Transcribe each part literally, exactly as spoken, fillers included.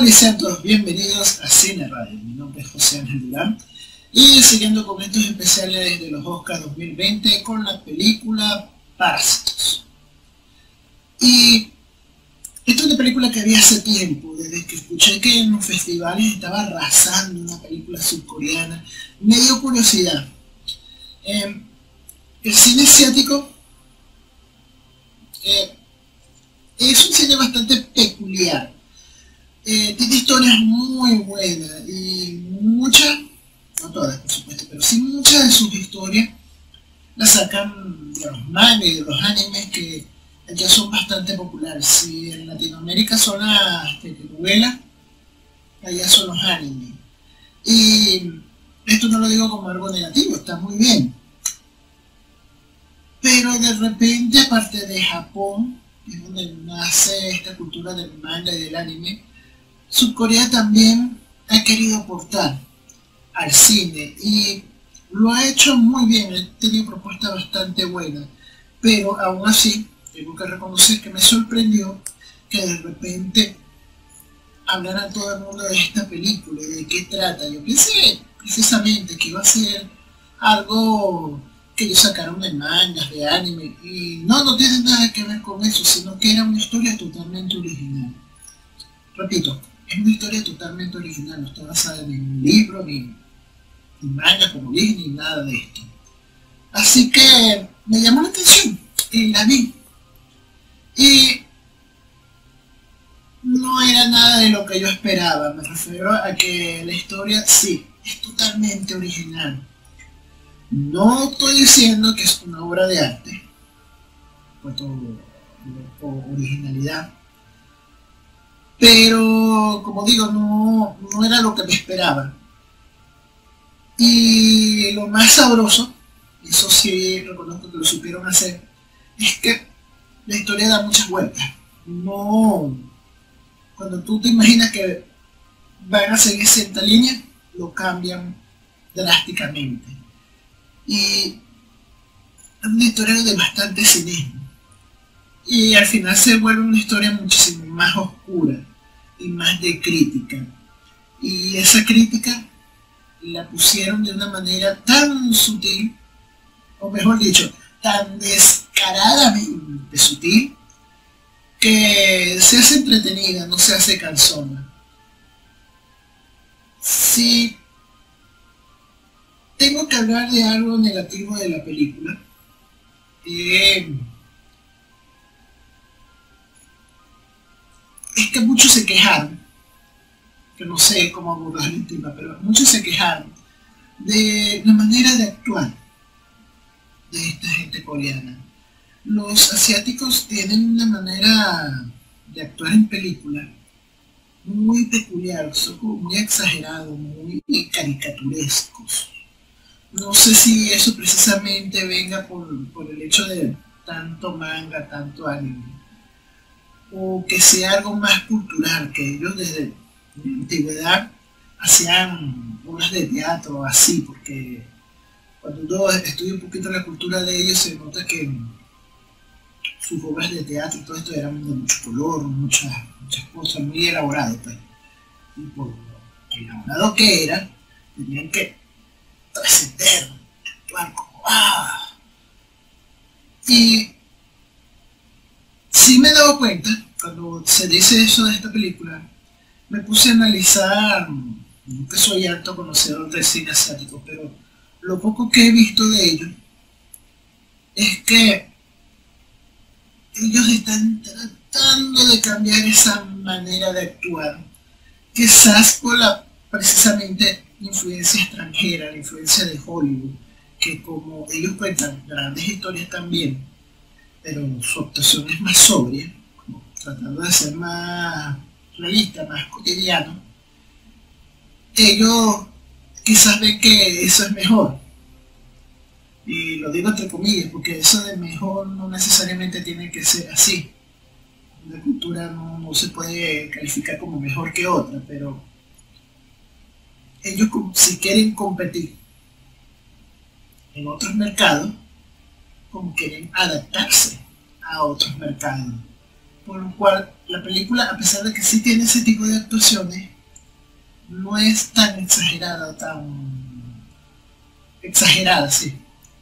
Hola y sean todos bienvenidos a Cine Radio. Mi nombre es José Ángel Durán y siguiendo con estos especiales de los Oscars dos mil veinte con la película Parásitos. Y esta es una película que había hace tiempo, desde que escuché que en los festivales estaba arrasando una película surcoreana, me dio curiosidad. Eh, el cine asiático eh, es un cine bastante peculiar. Eh, tiene historias muy buenas y muchas, no todas por supuesto, pero sí muchas de sus historias las sacan de los mangas y de los animes que ya son bastante populares. Si en Latinoamérica son las telenovelas, allá son los animes. Y esto no lo digo como algo negativo, está muy bien. Pero de repente, aparte de Japón, que es donde nace esta cultura del manga y del anime, Surcorea también ha querido aportar al cine y lo ha hecho muy bien. He tenido propuestas bastante buenas, pero aún así tengo que reconocer que me sorprendió que de repente hablara todo el mundo de esta película y de qué trata. Yo pensé precisamente que iba a ser algo que ellos sacaron de mangas, de anime, y no, no tiene nada que ver con eso, sino que era una historia totalmente original. Repito, es una historia totalmente original, no está basada en ningún libro, ni, ni manga como dije, ni nada de esto. Así que me llamó la atención y la vi. Y no era nada de lo que yo esperaba, me refiero a que la historia sí, es totalmente original. No estoy diciendo que es una obra de arte, por todo, por originalidad. Pero, como digo, no, no era lo que me esperaba. Y lo más sabroso, eso sí reconozco que lo supieron hacer, es que la historia da muchas vueltas. No, cuando tú te imaginas que van a seguir cierta línea, lo cambian drásticamente. Y es una historia de bastante cinismo. Y al final se vuelve una historia muchísimo más oscura y más de crítica. Y esa crítica la pusieron de una manera tan sutil, o mejor dicho, tan descaradamente sutil, que se hace entretenida, no se hace cansona. Si tengo que hablar de algo negativo de la película, eh, es que muchos se quejaron, que no sé cómo abordar el tema, pero muchos se quejaron de la manera de actuar de esta gente coreana. Los asiáticos tienen una manera de actuar en películas muy peculiar, son como muy exagerados, muy caricaturescos. No sé si eso precisamente venga por, por el hecho de tanto manga, tanto anime, o que sea algo más cultural, que ellos desde la antigüedad hacían obras de teatro así, porque cuando uno estudia un poquito la cultura de ellos se nota que sus obras de teatro y todo esto eran de mucho color, muchas, muchas cosas muy elaboradas, pues. Y por lo elaborado que eran, tenían que trascender, actuar como ¡ah! Y sí me he dado cuenta, cuando se dice eso de esta película, me puse a analizar, no que soy alto conocedor del cine asiático, pero lo poco que he visto de ellos es que ellos están tratando de cambiar esa manera de actuar, quizás por la precisamente influencia extranjera, la influencia de Hollywood, que como ellos cuentan grandes historias también, pero su actuación es más sobria, como tratando de ser más realista, más cotidiano, ellos quizás ven que eso es mejor. Y lo digo entre comillas, porque eso de mejor no necesariamente tiene que ser así. Una cultura no, no se puede calificar como mejor que otra, pero ellos si quieren competir en otros mercados, como quieren adaptarse a otros mercados, por lo cual la película, a pesar de que sí tiene ese tipo de actuaciones, no es tan exagerada, tan exagerada, sí,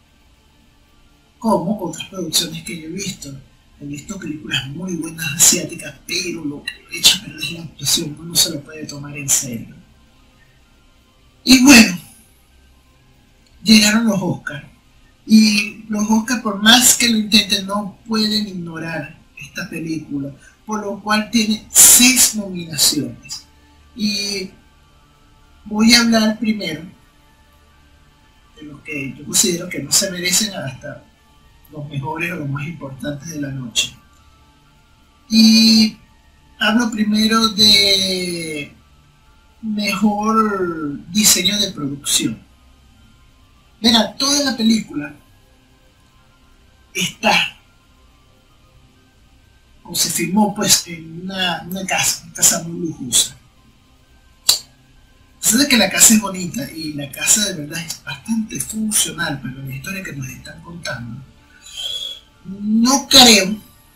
como otras producciones que yo he visto. He visto películas muy buenas asiáticas, pero lo que echa a perder es la actuación, uno no se lo puede tomar en serio. Y bueno, llegaron los Oscars. Y los Oscars, por más que lo intenten, no pueden ignorar esta película, por lo cual tiene seis nominaciones. Y voy a hablar primero de los que yo considero que no se merecen hasta los mejores o los más importantes de la noche. Y hablo primero de mejor diseño de producción. Verá, toda la película está o se filmó pues en una, una casa, una casa muy lujosa. A pesar de que la casa es bonita y la casa de verdad es bastante funcional para la historia que nos están contando, no creo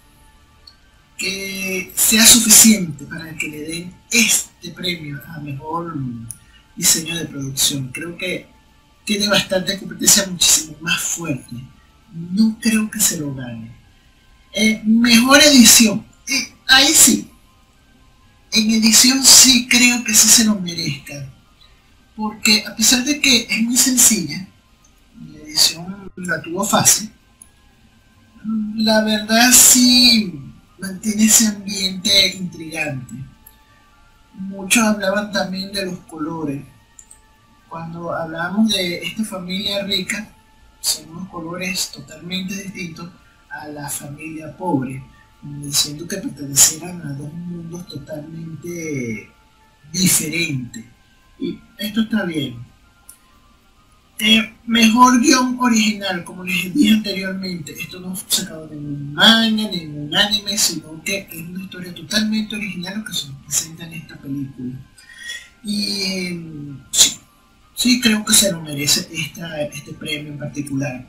que sea suficiente para que le den este premio a mejor diseño de producción. Creo que tiene bastante competencia, muchísimo más fuerte. No creo que se lo gane. Eh, mejor edición. Eh, ahí sí. En edición sí creo que sí se lo merezca. Porque a pesar de que es muy sencilla, la edición la tuvo fácil, la verdad sí mantiene ese ambiente intrigante. Muchos hablaban también de los colores. Cuando hablábamos de esta familia rica, son unos colores totalmente distintos a la familia pobre, diciendo que pertenecieran a dos mundos totalmente diferentes. Y esto está bien. Eh, mejor guión original, como les dije anteriormente, esto no fue sacado de ningún manga, de ningún anime, sino que es una historia totalmente original lo que se nos presenta en esta película. Y sí, sí creo que se lo merece esta, este premio en particular.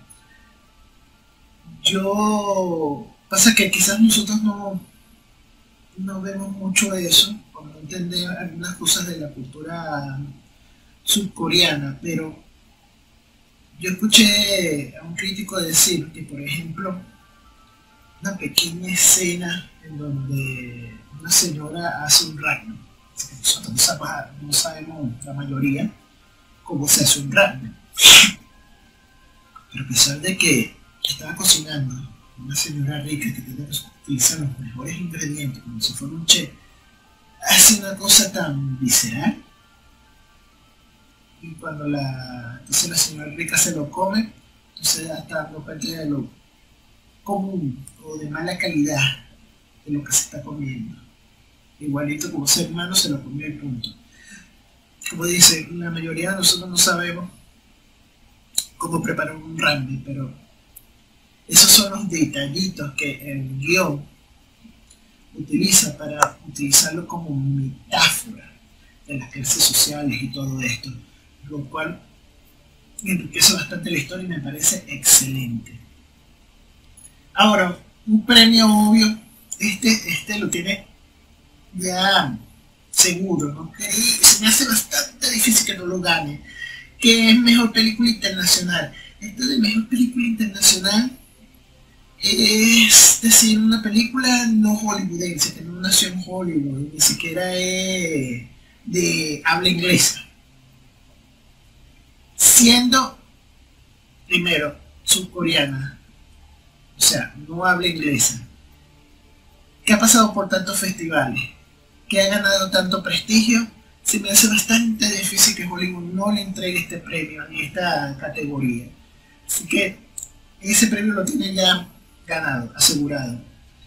Yo, pasa que quizás nosotros no, no vemos mucho eso, por no entender algunas cosas de la cultura subcoreana, pero yo escuché a un crítico decir que, por ejemplo, una pequeña escena en donde una señora hace un ramen, nosotros no sabemos la mayoría cómo se hace un ramen, pero a pesar de que estaba cocinando una señora rica que tiene que utilizar los mejores ingredientes como si fuera un chef, hace una cosa tan visceral. Y cuando la, entonces la señora rica se lo come, entonces está dando cuenta de lo común o de mala calidad de lo que se está comiendo. Igualito como ser humano se lo comió el punto. Como dice, la mayoría de nosotros no sabemos cómo preparar un ramen, pero esos son los detallitos que el guión utiliza para utilizarlo como metáfora de las clases sociales y todo esto, lo cual enriquece bastante la historia y me parece excelente. Ahora, un premio obvio, este, este lo tiene ya seguro, ¿no? Que se me hace bastante difícil que no lo gane, que es mejor película internacional. Esto de mejor película internacional es decir, una película no hollywoodense, que no nació en Hollywood, ni siquiera es de habla inglesa, siendo primero subcoreana, o sea, no habla inglesa, que ha pasado por tantos festivales, que ha ganado tanto prestigio. Se me hace bastante difícil que Hollywood no le entregue este premio en esta categoría. Así que ese premio lo tiene ya ganado, asegurado.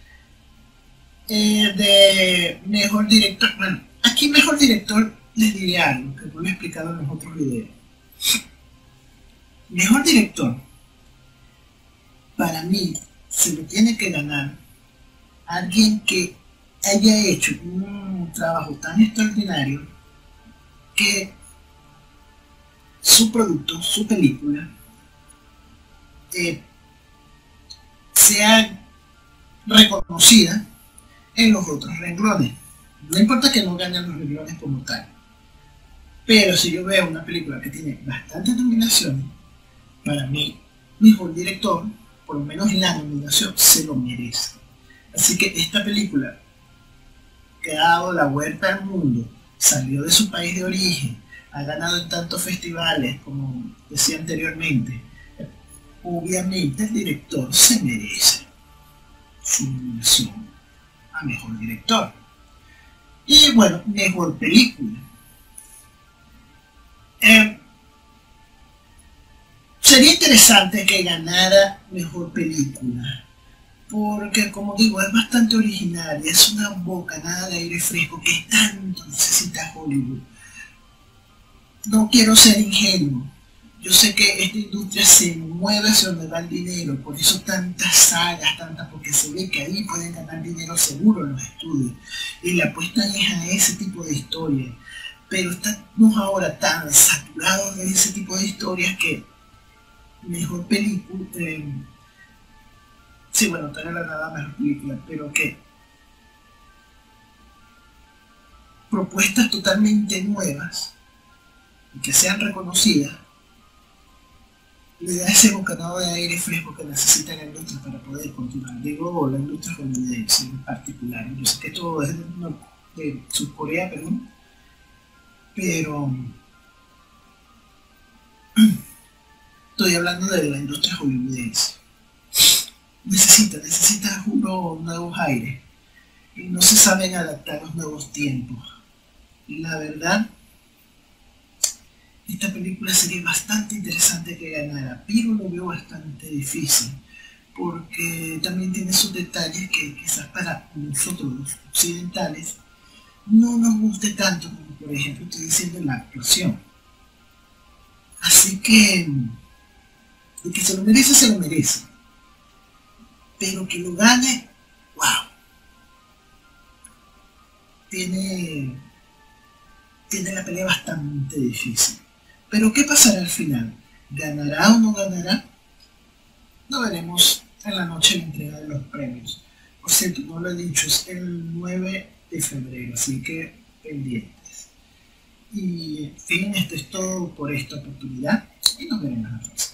Eh, de mejor director, bueno, aquí mejor director les diré algo que no lo he explicado en los otros videos. Mejor director, para mí, se lo tiene que ganar alguien que haya hecho un trabajo tan extraordinario que su producto, su película, eh, sea reconocida en los otros renglones. No importa que no ganen los renglones como tal. Pero si yo veo una película que tiene bastantes nominaciones, para mí, mejor director, por lo menos la nominación, se lo merece. Así que esta película, que ha dado la vuelta al mundo, salió de su país de origen, ha ganado en tantos festivales, como decía anteriormente, obviamente el director se merece su nominación a mejor director. Y bueno, mejor película. Eh, sería interesante que ganara mejor película, porque como digo, es bastante original y es una bocanada de aire fresco que tanto necesita Hollywood. No quiero ser ingenuo, yo sé que esta industria se mueve hacia donde va el dinero, por eso tantas sagas, tantas, porque se ve que ahí pueden ganar dinero seguro en los estudios, y la apuesta es a ese tipo de historias. Pero estamos ahora tan saturados de ese tipo de historias que mejor película, eh, sí, bueno, tal vez la nada mejor película, pero que propuestas totalmente nuevas y que sean reconocidas le da ese bocanado de aire fresco que necesita la industria para poder continuar. Digo, la industria hollywoodense en particular. Yo sé que todo es de, de Surcorea, perdón, pero estoy hablando de la industria hollywoodense. Necesita, necesita, juro, nuevos aires. Y no se saben adaptar a los nuevos tiempos. Y la verdad, esta película sería bastante interesante que ganara, pero lo veo bastante difícil, porque también tiene sus detalles que quizás para nosotros los occidentales no nos guste tanto, como por ejemplo estoy diciendo la actuación. Así que el que se lo merece, se lo merece, pero que lo gane, wow, tiene, tiene la pelea bastante difícil. Pero ¿qué pasará al final? ¿Ganará o no ganará? Lo veremos en la noche de la entrega de los premios. Por cierto, no lo he dicho, es el nueve de febrero, así que pendientes. Y en fin, esto es todo por esta oportunidad y nos veremos en la próxima.